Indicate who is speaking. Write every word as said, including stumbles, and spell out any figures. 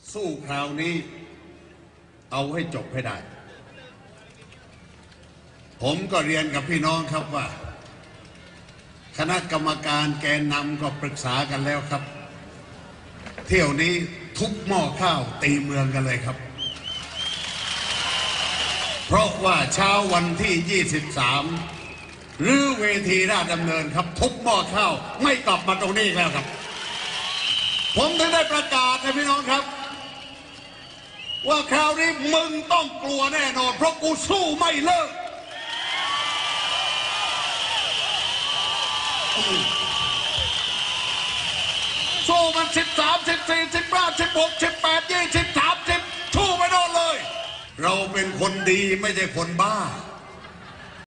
Speaker 1: สู้คราวนี้เอาให้จบให้ได้ผมก็เรียนกับพี่น้องครับว่าคณะกรรมการแกนนำก็ปรึกษากันแล้วครับเที่ยวนี้ทุบหม้อข้าวตีเมืองกันเลยครับเพราะว่าเช้าวันที่ยี่สิบสามหรือเวทีราชดำเนินครับทุบหม้อข้าวไม่กลับมาตรงนี้แล้วครับผมถึงได้ประกาศให้พี่น้องครับว่าคราวนี้มึงต้องกลัวแน่นอนเพราะกูสู้ไม่เลิกสู้มันสิบสามสิบสี่สิบห้าสิบหกสิบแปดยี่สิบสามสิบสู้ไปโน่นเลยเราเป็นคนดีไม่ใช่คนบ้า